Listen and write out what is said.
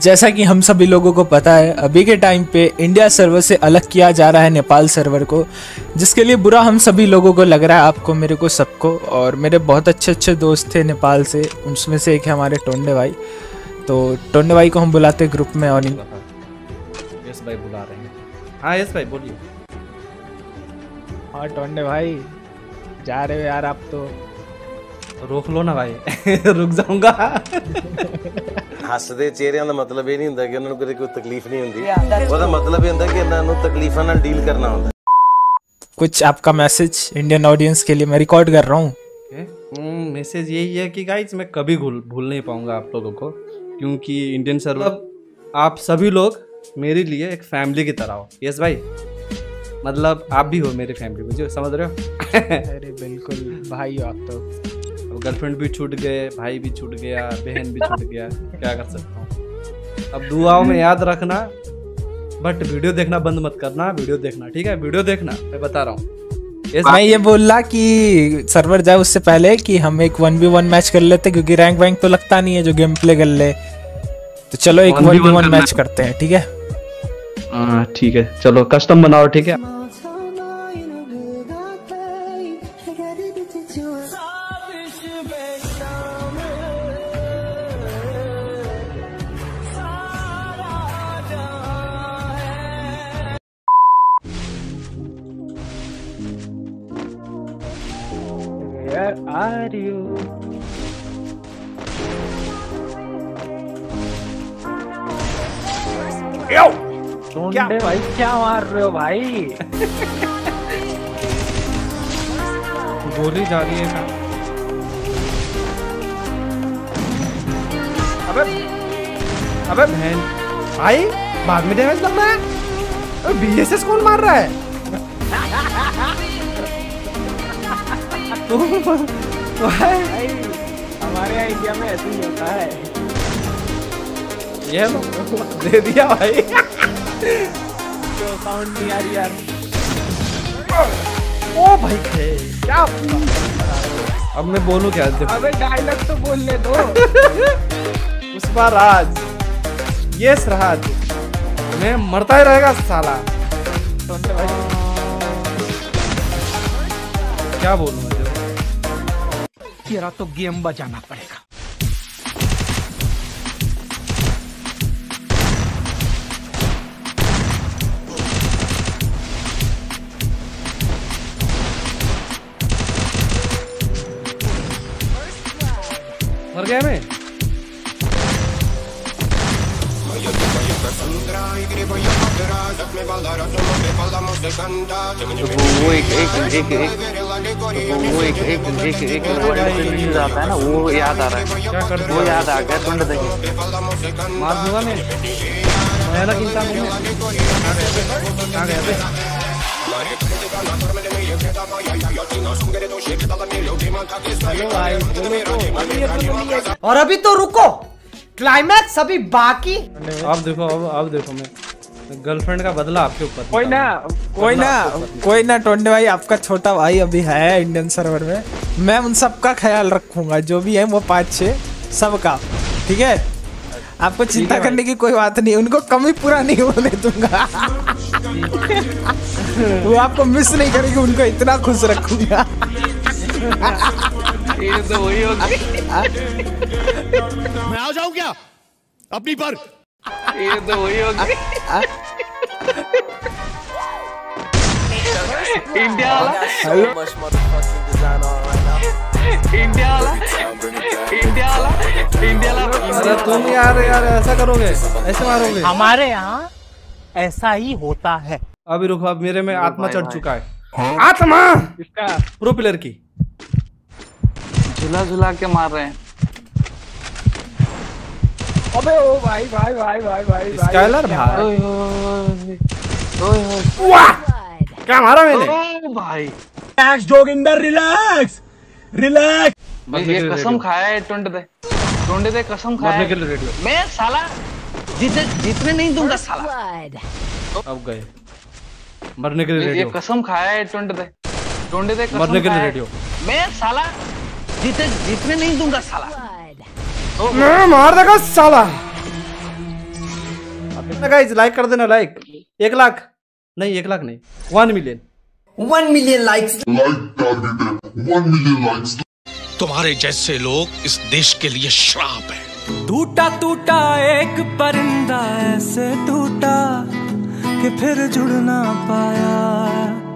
जैसा कि हम सभी लोगों को पता है, अभी के टाइम पे इंडिया सर्वर से अलग किया जा रहा है नेपाल सर्वर को, जिसके लिए बुरा हम सभी लोगों को लग रहा है, आपको, मेरे को, सबको। और मेरे बहुत अच्छे दोस्त थे नेपाल से, उसमें से एक है हमारे टोंडे भाई। तो टोंडे भाई को हम बुलाते ग्रुप में। और यस भाई बुला रहे हैं। हाँ यस भाई बोलिए। हाँ टोंडे भाई, जा रहे हो यार आप तो? रोक लो ना भाई। रुक जाऊंगा। हसदे चेहरिਆਂ ਦਾ मतलब ਇਹ ਨਹੀਂ ਹੁੰਦਾ ਕਿ ਉਹਨਾਂ ਨੂੰ ਕਦੇ ਕੋਈ ਤਕਲੀਫ नहीं ਹੁੰਦੀ। ਉਹਦਾ मतलब ਇਹ ਹੁੰਦਾ ਕਿ ਇਹਨਾਂ ਨੂੰ ਤਕਲੀਫਾਂ ਨਾਲ ਡੀਲ करना ਹੁੰਦਾ। कुछ आपका मैसेज इंडियन ऑडियंस के लिए मैं रिकॉर्ड कर रहा हूँ। मैसेज यही है कि गाइस मैं कभी भूल नहीं पाऊंगा आप लोगों को, क्योंकि इंडियन सर्वर आप सभी लोग मेरे लिए एक फैमिली की तरह हो। यस भाई, मतलब आप भी हो मेरी फैमिली, मुझे समझ रहे हो? अरे बिल्कुल भाई हो आप तो। गर्लफ्रेंड भी छूट गए, भाई भी छूट गया, बहन भी छूट गया, क्या कर सकता हूँ। अब दुआओं में याद रखना, बट वीडियो देखना बंद मत करना। वीडियो देखना, ठीक है? वीडियो देखना, मैं बता रहा हूँ। मैं ये बोल रहा कि सर्वर जाए उससे पहले कि हम एक 1v1 मैच कर लेते, क्योंकि रैंक वैंक तो लगता नहीं है जो गेम प्ले कर ले। तो चलो एक 1v1 मैच करते हैं, ठीक है? हाँ ठीक है, चलो कस्टम बनाओ, ठीक है? Where are you? टोंडे भाई क्या मार रहे हो भाई? गोली जा रही है। अबे बहन भाई, बाद में डैमेज लग रहा है। बीएसएस कौन मार रहा है? भाई हमारे यहाँ इंडिया में ऐसे ही होता है। ये दे दिया भाई। तो साउंड नहीं आ रही यार। ओ भाई क्या? अब मैं बोलूं क्या? अबे डायलॉग तो बोल ले दो। उस बार राज, यस राज, मैं मरता ही रहेगा साला। क्या बोलूं मैं? तेरा तो गेम बजाना पड़ेगा। मर गया मैं। वो एक आता है ना, वो याद आ रहा है। क्या कर वो याद आ गया। टोंडे देखिए, मार दूंगा मैं। भयानक इंसान हूँ मैं। आ गया और अभी तो रुको, क्लाइमैक्स अभी बाकी। अब देखो, अब देखो, मैं गर्लफ्रेंड का बदला आपके ऊपर। कोई ना टोंडे भाई, आपका छोटा भाई अभी है इंडियन सर्वर में। मैं उन सबका ख्याल रखूंगा, जो भी है वो 5-6 सबका, ठीक है? आपको चिंता करने की कोई बात नहीं, उनको कमी पूरा नहीं होने दूंगा। वो आपको मिस नहीं करेंगे, उनको इतना खुश रखूंगा। ये तो वही होगा। मैं आ जाऊं क्या अपनी पर? ये तो वही होगा। इंडिया वाला, इंडिया वाला। अरे तुम यार ऐसा करोगे? ऐसे मारोगे? हमारे यहाँ ऐसा ही होता है। अभी रुको, अब मेरे में आत्मा चढ़ चुका है। आत्मा इसका प्रो प्लेयर की। झुला झुला के मार रहे हैं। अबे ओ भाई भाई भाई भाई भाई स्काइलर भाई, वाह क्या मारा मैंने? ओ भाई रिलैक्स जोगिंदर, रिलैक्स रिलैक्स। ये कसम खाया है टोंडे दे कसम खाया है। मैं साला जीतने नहीं दूंगा साला। अब गए मरने के लिए रेडी ये कसम खाया है टोंडे दे कसम मरने के लिए खाया है। रेडी हो। मैं साला जीतने नहीं दूंगा साला। मैं मार देगा साला। गाइस लाइक कर देना, लाइक 1 लाख नहीं, 1 लाख नहीं, 1 मिलियन 1 मिलियन लाइक्स। तुम्हारे जैसे लोग इस देश के लिए श्राप है। टूटा टूटा एक परिंदा ऐसे टूटा कि फिर जुड़ ना पाया।